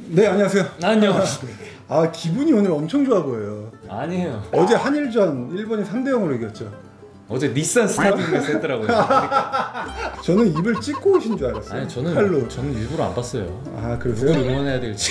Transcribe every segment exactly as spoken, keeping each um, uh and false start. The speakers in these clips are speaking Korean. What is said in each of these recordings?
네, 안녕하세요. 안녕하십니까. 아, 기분이 오늘 엄청 좋아 보여요. 아니에요. 어제 한일전 일본이 삼 대 영으로 이겼죠. 어제 닛산 스타디움에서 했더라고요. 저는 입을 찍고 오신 줄 알았어요. 아니 저는 칼로. 저는 일부러 안 봤어요. 아, 그러세요? 누굴 응원해야 될지.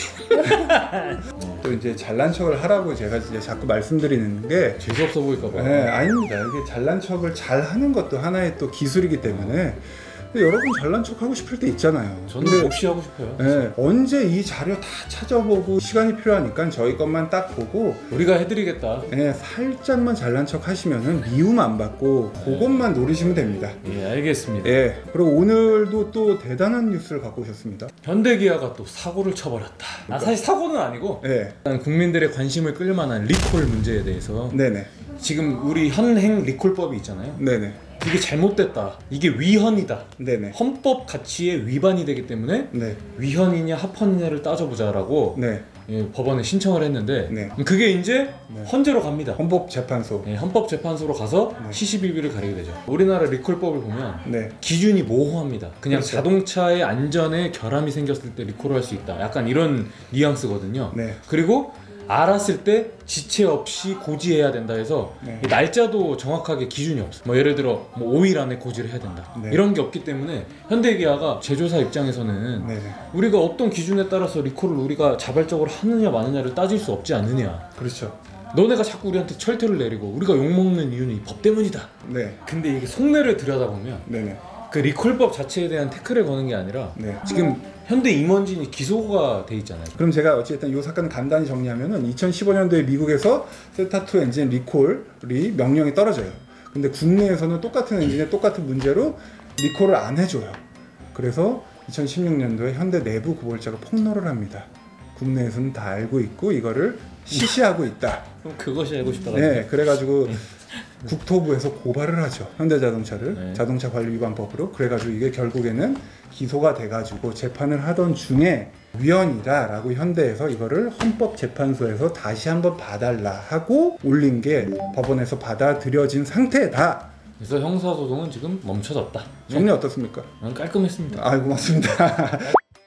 또 이제 잘난 척을 하라고 제가 이제 자꾸 말씀드리는 게 재수 없어 보일까 봐. 네, 아닙니다. 이게 잘난 척을 잘 하는 것도 하나의 또 기술이기 때문에. 근데 여러분 잘난 척 하고 싶을 때 있잖아요. 저는 근데, 없이 하고 싶어요. 네, 언제 이 자료 다 찾아보고 시간이 필요하니까 저희 것만 딱 보고 우리가 해드리겠다. 네, 살짝만 잘난 척 하시면은 미움 안 받고 그것만 노리시면 됩니다. 예, 알겠습니다. 예, 그리고 오늘도 또 대단한 뉴스를 갖고 오셨습니다. 현대기아가 또 사고를 쳐버렸다. 아, 사실 사고는 아니고 네, 일단 국민들의 관심을 끌만한 리콜 문제에 대해서 네네, 지금 우리 현행 리콜법이 있잖아요. 네네, 이게 잘못됐다. 이게 위헌이다. 네네, 헌법 가치에 위반이 되기 때문에 네, 위헌이냐 합헌이냐를 따져보자라고 네, 예, 법원에 신청을 했는데 네. 그게 이제 네. 헌재로 갑니다. 헌법재판소. 예, 헌법재판소로 가서 네. 시시비비를 가리게 되죠. 우리나라 리콜법을 보면 네, 기준이 모호합니다. 그냥 그렇죠. 자동차의 안전에 결함이 생겼을 때 리콜을 할 수 있다. 약간 이런 뉘앙스거든요. 네, 그리고 알았을 때 지체 없이 고지해야 된다 해서 네. 이 날짜도 정확하게 기준이 없어. 뭐 예를 들어 뭐 오 일 안에 고지를 해야 된다. 네. 이런 게 없기 때문에 현대기아가 제조사 입장에서는 네네. 우리가 어떤 기준에 따라서 리콜을 우리가 자발적으로 하느냐 마느냐를 따질 수 없지 않느냐. 그렇죠. 너네가 자꾸 우리한테 철퇴를 내리고 우리가 욕먹는 이유는 이 법 때문이다. 네, 근데 이게 속내를 들여다보면 네네, 그 리콜법 자체에 대한 태클을 거는 게 아니라 네. 지금 현대 임원진이 기소가 돼 있잖아요. 그럼 제가 어쨌든 이 사건을 간단히 정리하면은 이천십오 년도에 미국에서 세타투 엔진 리콜이 명령이 떨어져요. 근데 국내에서는 똑같은 엔진에 똑같은 문제로 리콜을 안 해줘요. 그래서 이천십육 년도에 현대 내부 고발자가 폭로를 합니다. 국내에서는 다 알고 있고 이거를 시시하고 있다. 그럼 그것이 알고 싶다가 네, 그래가지고 국토부에서 고발을 하죠. 현대자동차를 네. 자동차 관리 위반법으로. 그래가지고 이게 결국에는 기소가 돼가지고 재판을 하던 중에 위헌이다라고 현대에서 이거를 헌법재판소에서 다시 한번 봐달라 하고 올린 게 법원에서 받아들여진 상태다. 그래서 형사소송은 지금 멈춰졌다. 정리 어떻습니까? 네, 깔끔했습니다. 아, 고맙습니다.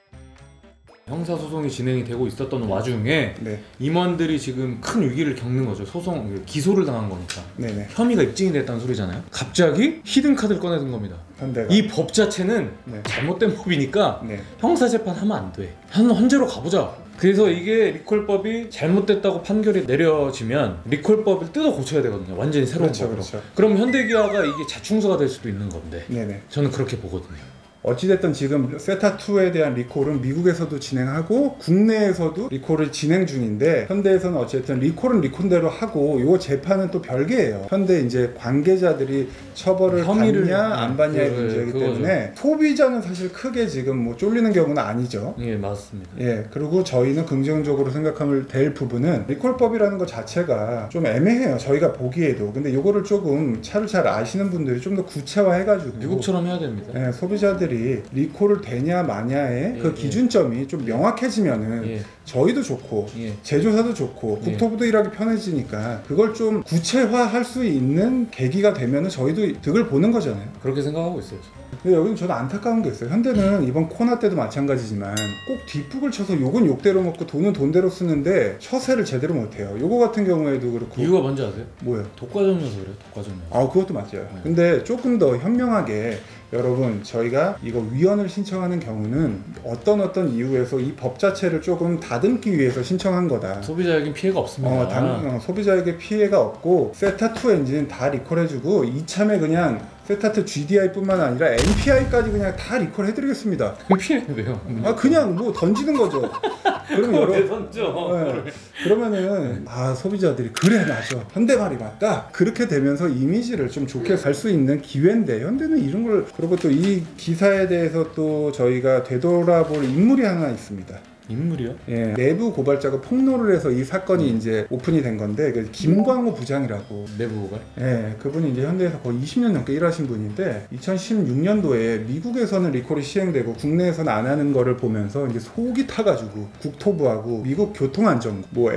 형사소송이 진행이 되고 있었던 와중에 네, 임원들이 지금 큰 위기를 겪는 거죠. 소송 기소를 당한 거니까 네네. 혐의가 입증이 됐다는 소리잖아요. 갑자기 히든카드를 꺼내든 겁니다. 현대가. 이 법 자체는 네. 잘못된 법이니까 네, 형사재판 하면 안 돼. 현, 헌재로 가보자. 그래서 이게 리콜법이 잘못됐다고 판결이 내려지면 리콜법을 뜯어 고쳐야 되거든요. 완전히 새로운 그렇죠, 법으로. 그렇죠. 그럼 현대기아가 이게 자충수가 될 수도 있는 건데 네네. 저는 그렇게 보거든요. 어찌됐든 지금 세타투에 대한 리콜은 미국에서도 진행하고 국내에서도 리콜을 진행 중인데 현대에서는 어쨌든 리콜은 리콜대로 하고 요 재판은 또 별개예요. 현대 이제 관계자들이 처벌을 혐의를 받냐 안 받냐의 그, 문제이기 그거죠. 때문에 소비자는 사실 크게 지금 뭐 쫄리는 경우는 아니죠. 예, 맞습니다. 예, 그리고 저희는 긍정적으로 생각하면 될 부분은 리콜법이라는 것 자체가 좀 애매해요. 저희가 보기에도. 근데 요거를 조금 차를 잘 아시는 분들이 좀 더 구체화해가지고 미국처럼 해야 됩니다. 예, 소비자들이 리콜을 되냐 마냐의 예, 그 예. 기준점이 좀 명확해지면은 예. 저희도 좋고 예. 제조사도 좋고 예. 국토부도 일하기 편해지니까 그걸 좀 구체화할 수 있는 계기가 되면은 저희도 득을 보는 거잖아요. 그렇게 생각하고 있어요. 근데 여기는 저는 안타까운 게 있어요. 현대는 이번 코나 때도 마찬가지지만 꼭 뒷북을 쳐서 욕은 욕대로 먹고 돈은 돈대로 쓰는데 처세를 제대로 못해요. 요거 같은 경우에도 그렇고. 이유가 뭔지 아세요? 뭐예요? 독과점이어서 그래요. 독과점이어서. 아, 그것도 맞아요. 네. 근데 조금 더 현명하게 여러분, 저희가 이거 위헌을 신청하는 경우는 어떤 어떤 이유에서 이 법 자체를 조금 다듬기 위해서 신청한 거다. 소비자에겐 피해가 없습니다. 어, 당, 어, 소비자에게 피해가 없고 세타투 엔진 다 리콜해주고 이참에 그냥 세타투 지디아이뿐만 아니라 엠피아이까지 그냥 다 리콜해드리겠습니다. 피해는 왜요? 아, 그냥 뭐 던지는 거죠. 그러면 왜 여러 던져? 네. 그러면은 아, 소비자들이 그래 맞아 현대 말이 맞다 그렇게 되면서 이미지를 좀 좋게 살 수 있는 기회인데 현대는 이런 걸. 그리고 또 이 기사에 대해서 또 저희가 되돌아볼 인물이 하나 있습니다. 인물이요? 예, 내부 고발자가 폭로를 해서 이 사건이 이제 오픈이 된 건데 그 김광호 부장이라고. 내부가? 예, 그분이 이제 현대에서 거의 이십 년 넘게 일하신 분인데 이천십육 년도에 미국에서는 리콜이 시행되고 국내에서는 안 하는 거를 보면서 이제 속이 타가지고 국토부하고 미국 교통안전국 뭐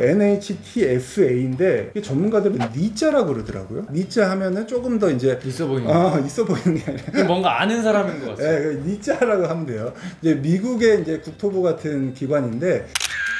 엔에이치티에스에이인데 전문가들은 니자라고 그러더라고요. 니자 하면은 조금 더 이제 있어 보이는. 아, 있어 보이는 게 아니라 뭔가 아는 사람인 것 같아요. 예, 니자라고 하면 돼요. 이제 미국의 이제 국토부 같은 기관인데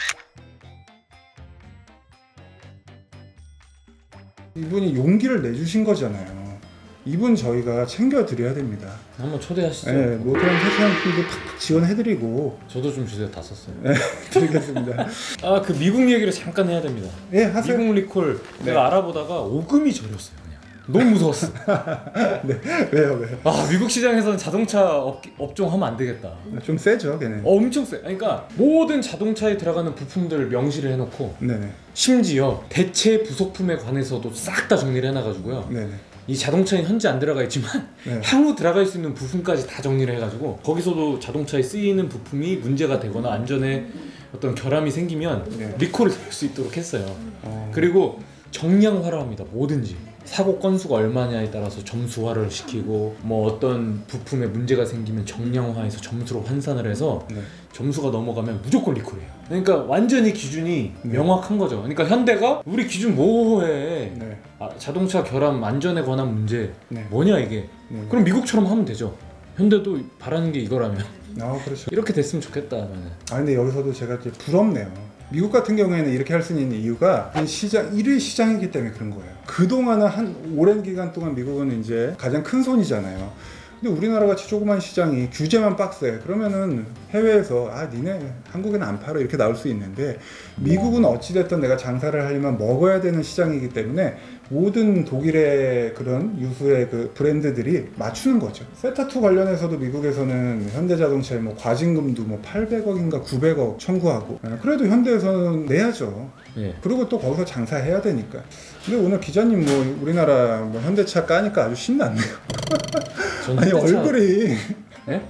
이분이 용기를 내주신 거잖아요. 이분 저희가 챙겨드려야 됩니다. 한번 초대하시죠. 네, 노트랑 세션필도 팍팍 지원해드리고. 저도 좀 주세요. 다 썼어요. 네, 드리겠습니다. 아, 그 미국 얘기를 잠깐 해야 됩니다. 예, 하세요. 미국 리콜 네. 내가 알아보다가 오금이 저렸어요. 그냥 너무 무서웠어. 네, 왜요, 왜요? 아, 미국 시장에서는 자동차 업, 업종 하면 안 되겠다. 좀 세죠, 걔는. 어, 엄청 세. 그러니까 모든 자동차에 들어가는 부품들 명시를 해놓고 네네. 심지어 대체 부속품에 관해서도 싹 다 정리를 해놔가지고요. 네네. 이 자동차에 현재 안 들어가 있지만 네. 향후 들어갈 수 있는 부품까지 다 정리를 해가지고 거기서도 자동차에 쓰이는 부품이 문제가 되거나 안전에 어떤 결함이 생기면 네. 리콜을 될 수 있도록 했어요. 어... 그리고 정량화를 합니다. 뭐든지 사고 건수가 얼마냐에 따라서 점수화를 시키고 뭐 어떤 부품에 문제가 생기면 정량화해서 점수로 환산을 해서 네. 점수가 넘어가면 무조건 리콜이에요. 그러니까 완전히 기준이 네. 명확한 거죠. 그러니까 현대가 우리 기준 뭐해? 네. 아, 자동차 결함 안전에 관한 문제 네. 뭐냐 이게? 네. 그럼 미국처럼 하면 되죠. 현대도 바라는 게 이거라면 아, 그렇죠. 이렇게 됐으면 좋겠다. 나는. 아, 근데 여기서도 제가 이제 부럽네요. 미국 같은 경우에는 이렇게 할 수 있는 이유가 시장 일 위 시장이기 때문에 그런 거예요. 그동안은 한 오랜 기간 동안 미국은 이제 가장 큰 손이잖아요. 근데 우리나라 같이 조그만 시장이 규제만 빡세. 그러면은 해외에서 아 니네 한국에는 안 팔아 이렇게 나올 수 있는데 미국은 어찌됐든 내가 장사를 하려면 먹어야 되는 시장이기 때문에 모든 독일의 그런 유수의 그 브랜드들이 맞추는 거죠. 세타투 관련해서도 미국에서는 현대자동차에 뭐 과징금도 뭐 팔백억인가 구백억 청구하고 그래도 현대에서는 내야죠. 예. 그리고 또 거기서 장사해야 되니까. 근데 오늘 기자님 뭐 우리나라 뭐 현대차 까니까 아주 신났네요. 아니 현대차... 얼굴이. 예?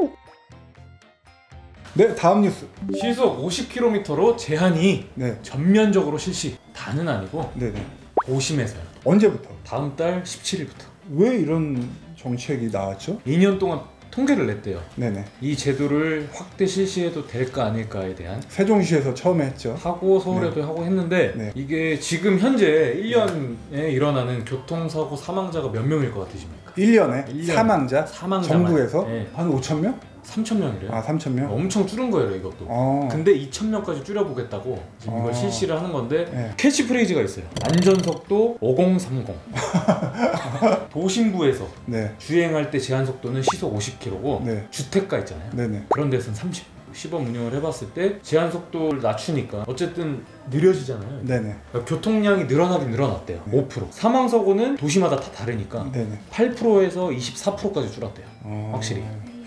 네, 다음 뉴스. 시속 오십 킬로미터로 제한이 네, 전면적으로 실시. 다는 아니고 네네. 도심에서요. 언제부터? 다음 달 십칠일부터. 왜 이런 정책이 나왔죠? 이 년 동안 통계를 냈대요. 네네. 이 제도를 확대 실시해도 될까 아닐까에 대한. 세종시에서 처음에 했죠. 하고 서울에도 네. 하고 했는데 네. 이게 지금 현재 일 년에 일어나는 교통사고 사망자가 몇 명일 것 같으십니까? 일 년에 일 년. 사망자? 사망자만. 전국에서? 네. 한 오천 명? 삼천 명이래요. 아, 삼천 명? 엄청 줄은 거예요 이것도. 어. 근데 이천 명까지 줄여보겠다고 지금 이걸 어. 실시를 하는 건데 네. 캐치프레이즈가 있어요. 안전속도 오공삼공. 도심부에서 네. 주행할 때 제한속도는 시속 오십 킬로미터고 네. 주택가 있잖아요. 네네. 그런 데서는 삼십. 시범 운영을 해봤을 때 제한속도를 낮추니까 어쨌든 느려지잖아요. 네네. 그러니까 교통량이 늘어나긴 늘어났대요. 네. 오 퍼센트. 사망사고는 도시마다 다 다르니까 네네. 팔 퍼센트에서 이십사 퍼센트까지 줄었대요. 어... 확실히.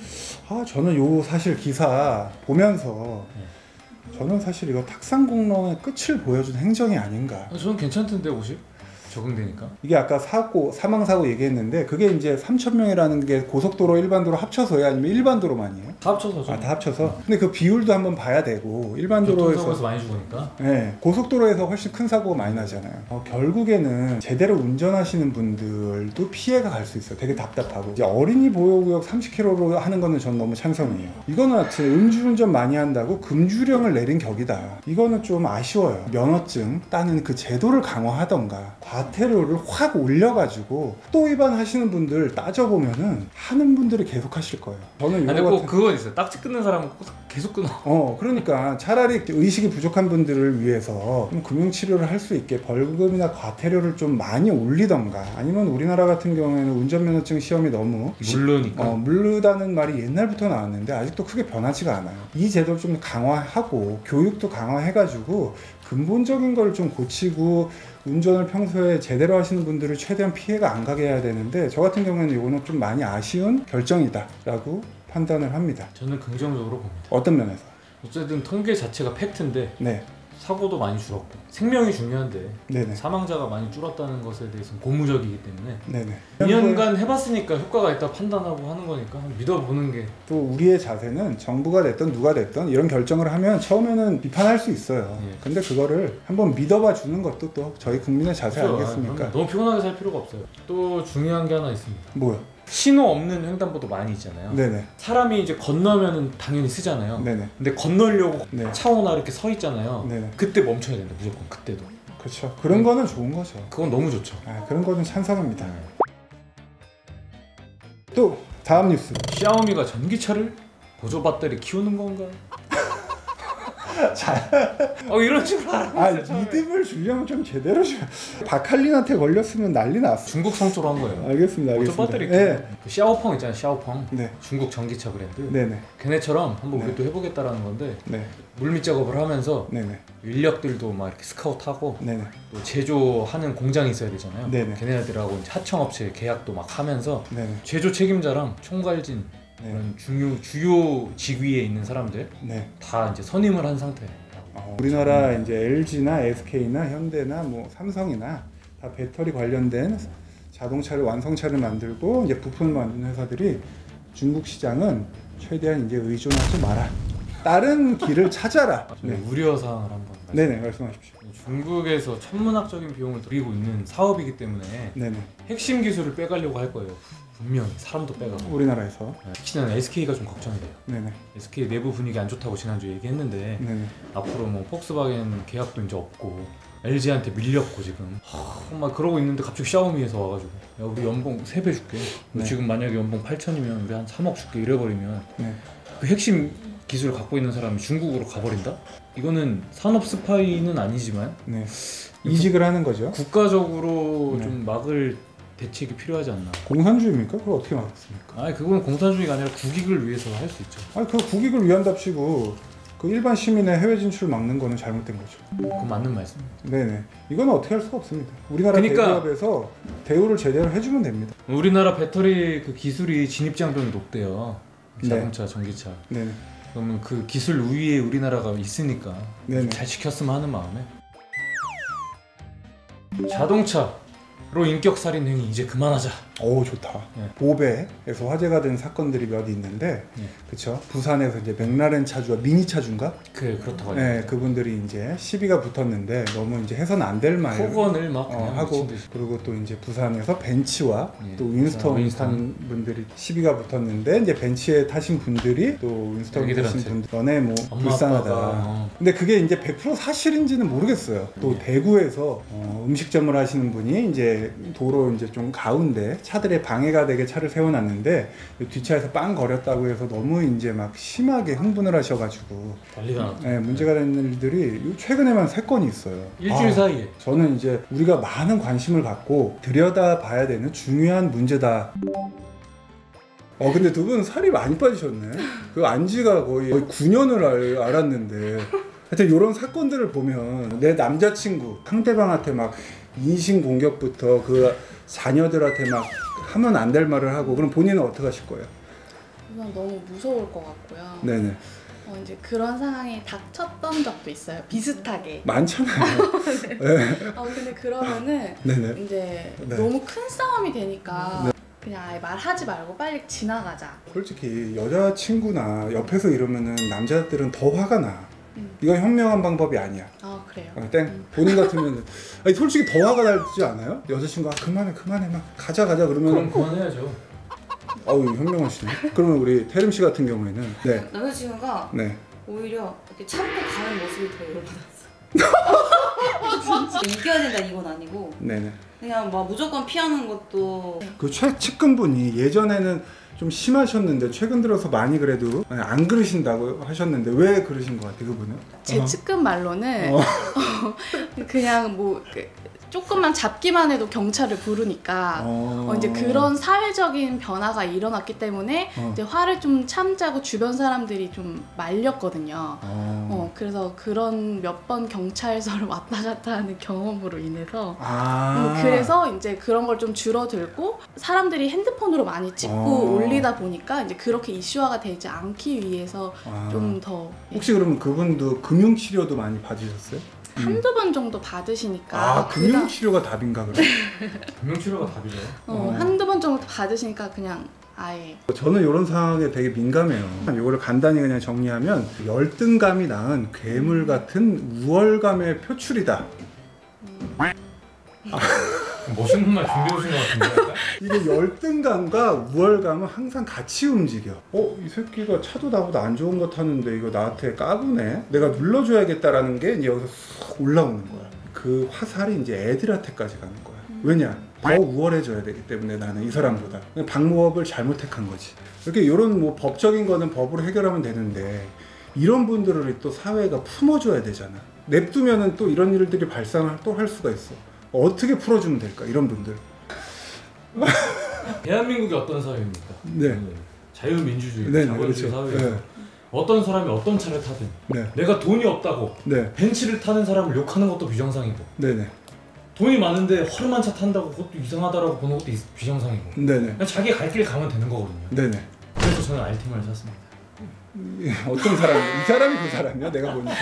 아, 저는 요 사실 기사 보면서 네. 저는 사실 이거 탁상공론의 끝을 보여준 행정이 아닌가. 아, 저는 괜찮던데 오십? 적응되니까. 이게 아까 사고 사망사고 얘기했는데 그게 이제 삼천 명이라는 게 고속도로 일반도로 합쳐서요 아니면 일반도로만이에요? 다 합쳐서죠. 아, 다 합쳐서. 근데 그 비율도 한번 봐야 되고 일반도로에서 교통사고에서 많이 죽으니까. 네, 고속도로에서 훨씬 큰 사고가 많이 나잖아요. 어, 결국에는 제대로 운전하시는 분들도 피해가 갈 수 있어요. 되게 답답하고. 이제 어린이 보호구역 삼십 킬로미터로 하는 거는 전 너무 찬성이에요. 이거는 음주운전 많이 한다고 금주령을 내린 격이다. 이거는 좀 아쉬워요. 면허증 따는 그 제도를 강화하던가 과태료를 확 올려가지고 또 위반하시는 분들 따져보면은 하는 분들이 계속 하실 거예요. 저는 이거 근데 꼭 같은... 그건 있어요. 딱지 끊는 사람은 꼭 계속 끊어. 어, 그러니까 차라리 의식이 부족한 분들을 위해서 좀 금융치료를 할 수 있게 벌금이나 과태료를 좀 많이 올리던가 아니면 우리나라 같은 경우에는 운전면허증 시험이 너무 물르니까. 어, 물르다는 말이 옛날부터 나왔는데 아직도 크게 변하지가 않아요. 이 제도를 좀 강화하고 교육도 강화해가지고 근본적인 걸 좀 고치고 운전을 평소에 제대로 하시는 분들을 최대한 피해가 안 가게 해야 되는데 저 같은 경우에는 이거는 좀 많이 아쉬운 결정이다 라고 판단을 합니다. 저는 긍정적으로 봅니다. 어떤 면에서? 어쨌든 통계 자체가 팩트인데 네. 사고도 많이 줄었고 생명이 중요한데 네네. 사망자가 많이 줄었다는 것에 대해서는 고무적이기 때문에 네네. 이 년간 해봤으니까 효과가 있다 판단하고 하는 거니까 믿어보는 게. 또 우리의 자세는 정부가 됐든 누가 됐든 이런 결정을 하면 처음에는 비판할 수 있어요. 예. 근데 그거를 한번 믿어봐 주는 것도 또 저희 국민의 자세 그렇죠. 아니겠습니까? 아, 너무 피곤하게 살 필요가 없어요. 또 중요한 게 하나 있습니다. 뭐요? 신호 없는 횡단보도 많이 있잖아요. 네네. 사람이 이제 건너면은 당연히 쓰잖아요. 네네. 근데 건너려고 네. 차 오나 이렇게 서 있잖아요. 네네. 그때 멈춰야 된다 무조건. 그때도. 그렇죠. 그런 음. 거는 좋은 거죠. 그건 너무 좋죠. 아, 그런 거는 찬성합니다. 네. 또 다음 뉴스. 샤오미가 전기차를 보조 배터리 키우는 건가? 어 이런 식으로 하라고 아 했어요, 처음에. 믿음을 주려면 좀 제대로 줘. 박할린한테 걸렸으면 난리 났어. 중국 성조로 한 거예요. 알겠습니다, 좀 알겠습니다. 빠뜨릴게. 네, 그 샤오펑 있잖아요, 샤오펑. 네, 중국 전기차 브랜드. 네네, 걔네처럼 한번 네. 우리도 해보겠다라는 건데 네, 물밑 작업을 하면서 네네, 인력들도 막 이렇게 스카우트하고 네네, 또 제조하는 공장이 있어야 되잖아요. 네네. 걔네들하고 이제 하청업체 계약도 막 하면서 네네, 제조 책임자랑 총괄진 네, 그런 중요 주요 직위에 있는 사람들 네. 다 이제 선임을 한 상태. 어, 우리나라 이제 엘지나 에스케이나 현대나 뭐 삼성이나 다 배터리 관련된 자동차를 완성차를 만들고 이제 부품을 만드는 회사들이 중국 시장은 최대한 이제 의존하지 마라. 다른 길을 찾아라. 네. 네. 우려 사항을 한번 말씀. 네네, 말씀하십시오. 중국에서 천문학적인 비용을 들이고 있는 사업이기 때문에 네네. 핵심 기술을 빼가려고 할 거예요. 분명히 사람도 빼가고. 우리나라에서. 네, 특히나 에스케이가 좀 걱정이 돼요. 네네. 에스케이 내부 분위기 안 좋다고 지난주에 얘기했는데 네네. 앞으로 뭐 폭스바겐 계약도 이제 없고 엘지한테 밀렸고 지금 하, 막 그러고 있는데 갑자기 샤오미에서 와가지고 야 우리 연봉 세 배 줄게. 너 네. 지금 만약에 연봉 팔천이면 우리 한 삼억 줄게 이래버리면 네. 그 핵심 기술을 갖고 있는 사람이 중국으로 가버린다? 이거는 산업 스파이는 아니지만 네. 이직을 하는 거죠. 국가적으로 네. 좀 막을 대책이 필요하지 않나. 공산주의입니까? 그걸 어떻게 막았습니까? 아니 그건 공산주의가 아니라 국익을 위해서 할 수 있죠. 아니 그 국익을 위한답시고 그 일반 시민의 해외 진출 막는 거는 잘못된 거죠. 그건 맞는 말씀. 네네. 이건 어떻게 할 수가 없습니다. 우리나라 그러니까- 대기업에서 대우를 제대로 해주면 됩니다. 우리나라 배터리 그 기술이 진입장벽이 높대요. 네. 자동차, 전기차. 네네. 그러면 그 기술 우위에 우리나라가 있으니까 네네. 좀 잘 지켰으면 하는 마음에. 자동차로 인격 살인 행위 이제 그만하자. 오 좋다. 네. 보배에서 화제가 된 사건들이 몇 있는데, 네. 그렇죠. 부산에서 이제 맥라렌 차주와 미니 차주인가? 그 그렇다고 네, 하니까. 그분들이 이제 시비가 붙었는데 너무 이제 해서는 안 될 말. 폭언을 막 어, 그냥 하고 미친 듯이. 그리고 또 이제 부산에서 벤츠와 예, 또 윈스턴 윈스턴. 탄 분들이 시비가 붙었는데 이제 벤츠에 타신 분들이 또 윈스턴 타신 애기들한테. 분들 너네 뭐 엄마 불쌍하다. 아빠가 어. 근데 그게 이제 백 퍼센트 사실인지는 모르겠어요. 또 예. 대구에서 어, 음식점을 하시는 분이 이제 도로 이제 좀 가운데 차들의 방해가 되게 차를 세워놨는데 뒷차에서 빵 거렸다고 해서 너무 이제 막 심하게 흥분을 하셔가지고 난리가 났죠. 예, 문제가 된 일들이 최근에만 세 건이 있어요. 일주일 아, 사이에. 저는 이제 우리가 많은 관심을 갖고 들여다봐야 되는 중요한 문제다. 어 근데 두 분 살이 많이 빠지셨네. 그 안지가 거의, 거의 구 년을 알, 알았는데 하여튼 이런 사건들을 보면 내 남자친구 상대방한테 막 인신공격부터 그 자녀들한테 막 하면 안 될 말을 하고 그럼 본인은 어떻게 하실 거예요? 우선 너무 무서울 것 같고요. 네네. 어, 이제 그런 상황이 닥쳤던 적도 있어요. 비슷하게. 많잖아요. 네. 어, 근데 그러면은 네네. 이제 네. 너무 큰 싸움이 되니까 네. 그냥 아예 말하지 말고 빨리 지나가자. 솔직히 여자친구나 옆에서 이러면은 남자들은 더 화가 나. 음. 이건 현명한 방법이 아니야. 아 그래요? 어, 땡. 본인 같으면 아니 솔직히 더 화가 나지 않아요? 여자친구가 아, 그만해 그만해 막 가자 가자 그럼 그러면 그만해야죠. 어우 현명하시네. 그러면 우리 태림 씨 같은 경우에는 네. 남자친구가 네. 오히려 이렇게 참고 가는 모습이 더 열받았어. 진짜 이겨야 된다 이건 아니고 네네. 그냥 막 무조건 피하는 것도 그 최 측근분이 예전에는 좀 심하셨는데 최근 들어서 많이 그래도 안 그러신다고 하셨는데 왜 그러신 것 같아요 그분은? 제 어. 측근 말로는 어. 그냥 뭐 그, 조금만 잡기만 해도 경찰을 부르니까 어. 어, 이제 그런 사회적인 변화가 일어났기 때문에 어. 이제 화를 좀 참자고 주변 사람들이 좀 말렸거든요. 어. 어, 그래서 그런 몇 번 경찰서를 왔다 갔다 하는 경험으로 인해서 아. 음, 그래서 이제 그런 걸 좀 줄어들고 사람들이 핸드폰으로 많이 찍고 어. 올리다 보니까 이제 그렇게 이슈화가 되지 않기 위해서 아. 좀 더 혹시 그러면 그분도 금융 치료도 많이 받으셨어요? 한두 번 정도 받으시니까 아 그다- 금융 치료가 답인가 그래? 금융치료가 답이죠. 어, 어. 한두 번 정도 받으시니까 그냥 아예 저는 이런 상황에 되게 민감해요. 이거를 간단히 그냥 정리하면 열등감이 낳은 괴물 같은 우월감의 표출이다. 멋있는 말 준비해 오신 것 같은데. 이게 열등감과 우월감은 항상 같이 움직여. 어? 이 새끼가 차도 나보다 안 좋은 거 타는데 이거 나한테 까부네? 내가 눌러줘야겠다라는 게 이제 여기서 쑥 올라오는 거야. 그 화살이 이제 애들한테까지 가는 거야. 왜냐? 더 우월해져야 되기 때문에 나는 이 사람보다. 방법을 잘못 택한 거지. 이렇게 이런 뭐 법적인 거는 법으로 해결하면 되는데 이런 분들을 또 사회가 품어줘야 되잖아. 냅두면은 또 이런 일들이 발생을 또 할 수가 있어. 어떻게 풀어주면 될까 이런 분들. 대한민국이 어떤 사회입니까? 네. 자유민주주의, 네, 자본주의 그렇죠. 사회에서 네. 어떤 사람이 어떤 차를 타든 네. 내가 돈이 없다고 네. 벤츠를 타는 사람을 욕하는 것도 비정상이고 네네. 돈이 많은데 허름한 차 탄다고 그것도 이상하다라고 보는 것도 비정상이고 네네. 그냥 자기 갈 길 가면 되는 거거든요. 네네. 그래서 저는 알티마를 샀습니다. 어떤 사람이야? 이 사람이 그 사람이야? 내가 보니까.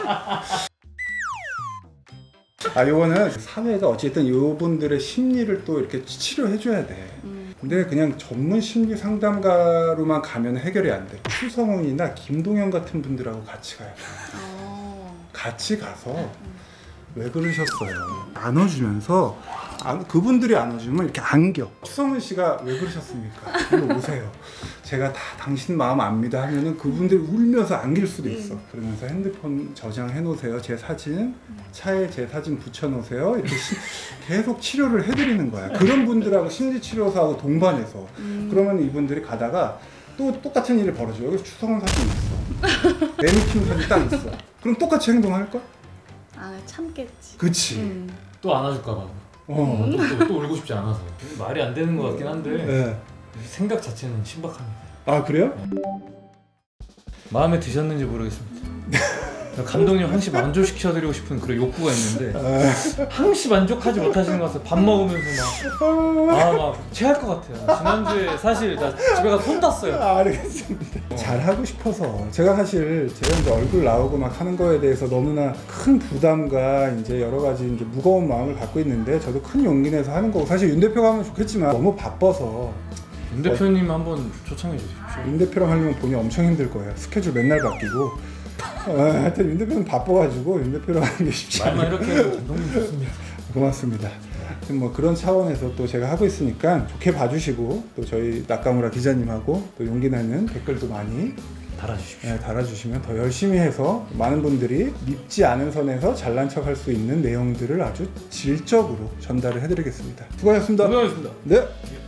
아, 요거는 사회가 어쨌든 요분들의 심리를 또 이렇게 치료해줘야 돼. 음. 근데 그냥 전문 심리 상담가로만 가면 해결이 안 돼. 추성훈이나 김동현 같은 분들하고 같이 가야 돼. 어. 같이 가서 왜 그러셨어요? 안아주면서 안, 그분들이 안아주면 이렇게 안겨. 추성훈 씨가 왜 그러셨습니까? 일로 오세요. 제가 다 당신 마음 압니다 하면은 그분들이 울면서 안길 수도 있어. 그러면서 핸드폰 저장해 놓으세요. 제 사진 차에 제 사진 붙여 놓으세요. 이렇게 시, 계속 치료를 해드리는 거야. 그런 분들하고 심리치료사하고 동반해서. 음. 그러면 이분들이 가다가 또 똑같은 일이 벌어져. 여기 추성훈 사진 있어. 매니큐 사진 딱 있어. 그럼 똑같이 행동할 걸? 아 참겠지. 그치. 음. 또 안아줄까봐. 어. 또, 또, 또 울고 싶지 않아서. 말이 안 되는 것 같긴 한데 네. 생각 자체는 신박합니다. 아 그래요? 마음에 드셨는지 모르겠습니다. 감독님 항시 만족시켜드리고 싶은 그런 욕구가 있는데 항시 만족하지 못하시는 것 같아서 밥 먹으면서 막 아 막 체할 것 같아요. 지난주에 사실 나 집에 가서 손 땄어요. 아, 알겠습니다. 잘하고 싶어서 제가 사실 제가 이제 얼굴 나오고 막 하는 거에 대해서 너무나 큰 부담과 이제 여러 가지 이제 무거운 마음을 갖고 있는데 저도 큰 용기 내서 하는 거고 사실 윤 대표가 하면 좋겠지만 너무 바빠서 윤 대표님 한번 초청해 주십시오. 윤 대표랑 하려면 본인 엄청 힘들 거예요. 스케줄 맨날 바뀌고. 어, 하여튼 윤 대표는 바빠가지고 윤 대표랑 하는 게 쉽지 않아요. 말만 이렇게 해도 감독님 좋습니다. 고맙습니다. 하여튼 뭐 그런 차원에서 또 제가 하고 있으니까 좋게 봐주시고 또 저희 나카무라 기자님하고 또 용기 나는 댓글도 많이 달아주십시오. 네, 달아주시면 더 열심히 해서 많은 분들이 밉지 않은 선에서 잘난 척 할 수 있는 내용들을 아주 질적으로 전달을 해드리겠습니다. 수고하셨습니다. 고생하셨습니다. 네.